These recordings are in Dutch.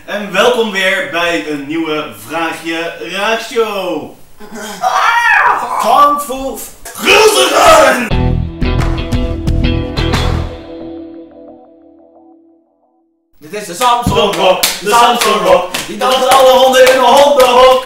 En welkom weer bij een nieuwe Vraagje Raadshow. Gang vol gulzigen! Dit is de Samson Rock, de Samson Rock. Die danst alle honden in een hondenhok.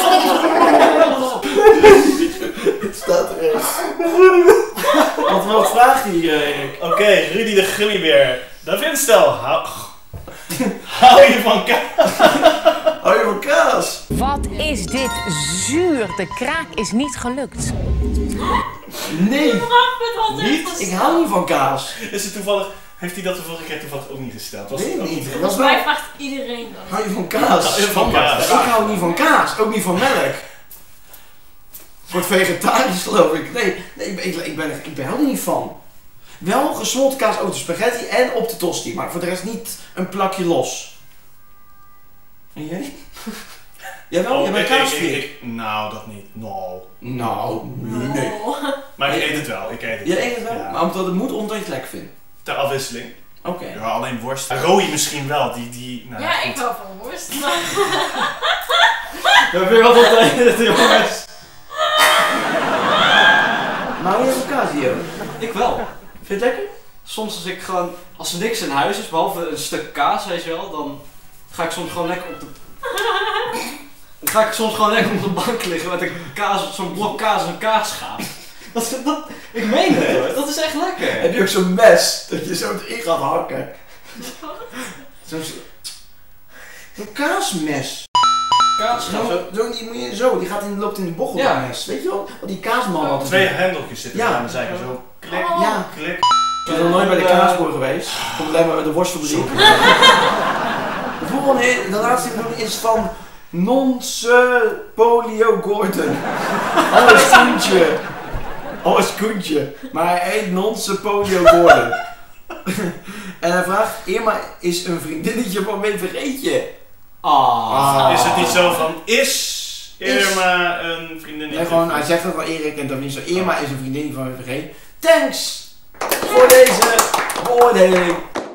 Het staat er eens. Wat vraagt hij hier, Erik? Oké, Rudy de Gummibeer. David Stel, hou je van kaas? Hou je van kaas? Wat is dit zuur? De kraak is niet gelukt. Nee, Niet? ik hou niet van kaas. Is het toevallig, heeft hij dat de vorige keer toevallig ook niet gesteld? Was Weet het ik ook niet. niet? Dat is Volgens mij wel... vraagt iedereen dat. Hou je van kaas? Hou je van kaas? Ik hou niet van kaas, ook niet van melk. Wordt vegetarisch geloof ik. Nee, ik ben er niet van. Wel gesmolten kaas op de spaghetti en op de tosti, maar voor de rest niet een plakje los. En jij? Jawel, jij bent kaasfreak. Nou, dat niet. No. Nou, nee. Maar ik eet het wel. Ik eet het. Je eet het wel? Ja. Maar omdat het moet, omdat je het lekker vindt. Ter afwisseling. Oké. Ja, alleen worst. Rooi misschien wel. Nou, Ja, goed. ik hou van worst. Maar... We hebben weer wat op de jongens. Maar hou je van kaas hier? Ik wel. Vind je het lekker? Soms als er niks in huis is, behalve een stuk kaas, weet je wel, dan ga ik soms gewoon lekker op de... Dan ga ik soms gewoon lekker op de bank liggen met een kaas, zo'n blok kaas en een kaasschaap. Ik meen het hoor, dat is echt lekker. Heb je ook zo'n mes dat je zo erin gaat hakken? Zo'n kaasmes. Kaasschaap. Die gaat loopt in de bochel, Ja. dat mes. Weet je wel? Wat die kaasman altijd Twee doet. hendeltjes zitten Ja. aan de zijkant. Zo klik, Ja. klik. Ik ben nog nooit bij de kaasboer geweest. Ik kom alleen maar bij de worstfabriek. De volgende, de laatste die we doen is van Nonse Polio Gordon. Alles Koentje. Maar hij heet Nonse Polio Gordon. En hij vraagt, Irma is een vriendinnetje van mijn vergeetje. Is het niet zo van, is Irma een vriendin? Nee, gewoon, hij zegt dat wel Erik en dan is zo, Irma is een vriendinnetje van mijn vergeetje. Thanks voor deze beoordeling.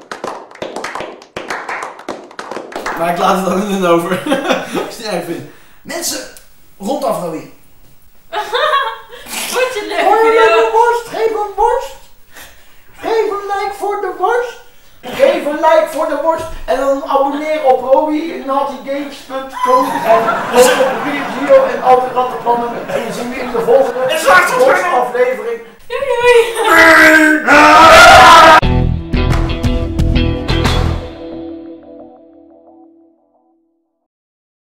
Maar ik laat het dan in over. Als je het niet erg vindt. Mensen, rondaf nou weer. Wordt je leuk Hoor je video? de worst? Geef een worst. Geef een like voor de worst. Geef een like voor de worst. En dan abonneer op robbie.naughtygames.com en ook op Gio en Oude Rattenplannen. En je ziet weer in de volgende worstaflevering. Doei doei!